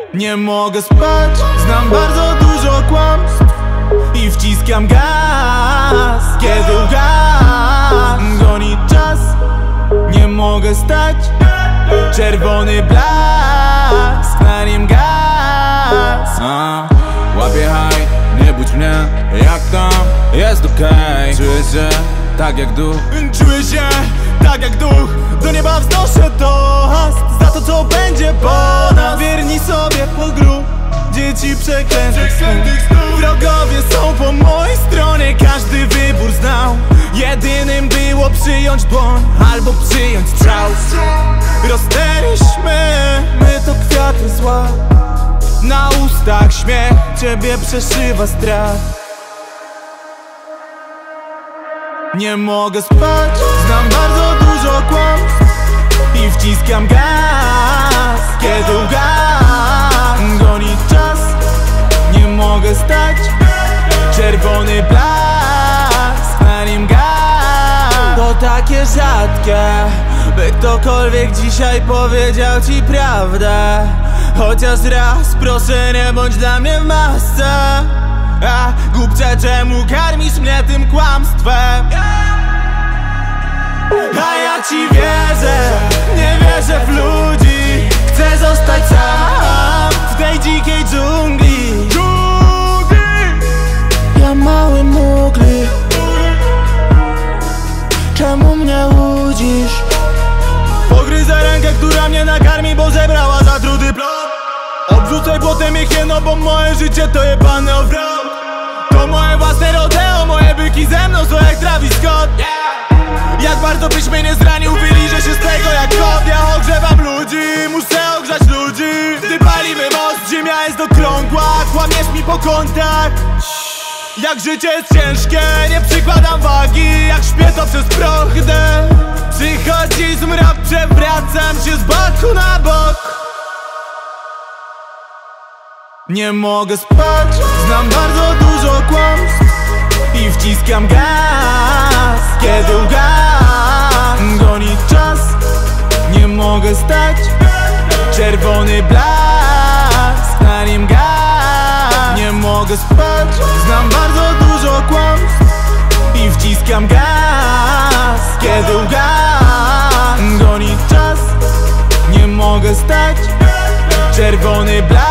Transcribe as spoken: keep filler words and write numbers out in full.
Nie mogę spać, znam bardzo dużo kłamstw i wciskam gaz, kiedy ugas goni czas. Nie mogę stać, czerwony blask, na nim gaz. A, łapię haj, nie budź mnie, jak tam, jest okej. Czuję się tak jak duch, czuję się tak jak duch. Do nieba wznoszę toast za to, co będzie po nas. Wierni sobie po grób dzieci przeklętych snów. Wrogowie są po mojej stronie, każdy wybór znał. Jedynym było przyjąć dłoń albo przyjąć strzał. Rozterliśmy, my to kwiaty zła. Na ustach śmiech, ciebie przeszywa strach. Nie mogę spać, znam bardzo dużo kłamstw i wciskam gaz, kiedy ugas goni czas. Nie mogę stać, czerwony blask, na nim gaz. To takie rzadkie, by ktokolwiek dzisiaj powiedział ci prawdę. Chociaż raz, proszę, nie bądź dla mnie w masce. A głupcze, czemu karmisz mnie tym kłamstwem? A ja ci wierzę, nie wierzę w ludzi. Chcę zostać sam w tej dzikiej dżungli. Ja mały mugli, czemu mnie łudzisz? Pogryzę rękę, która mnie nakarmi, bo zebrała za trudy plon. Obrzucaj błotem jechnieno, bo moje życie to jebany offroad. To moje własne rodeo, moje byki ze mną są jak Travis Scott. Jak bardzo byś mnie nie zranił, wyliżę się z tego jak kot. Ja ogrzewam ludzi, muszę ogrzać ludzi. Gdy palimy most, ziemia jest okrągła, kłamiesz mi po kątach. Jak życie jest ciężkie, nie przykładam wagi. Jak śpię, to przez proch idę. Przychodzi zmrok, przewracam się z boku na bok. Nie mogę spać, znam bardzo dużo kłamstw i wciskam gaz, kiedy ugas goni czas. Nie mogę stać, czerwony blask, na nim gaz. Nie mogę spać, znam bardzo dużo kłamstw i wciskam gaz, kiedy ugas goni czas. Nie mogę stać, czerwony blask.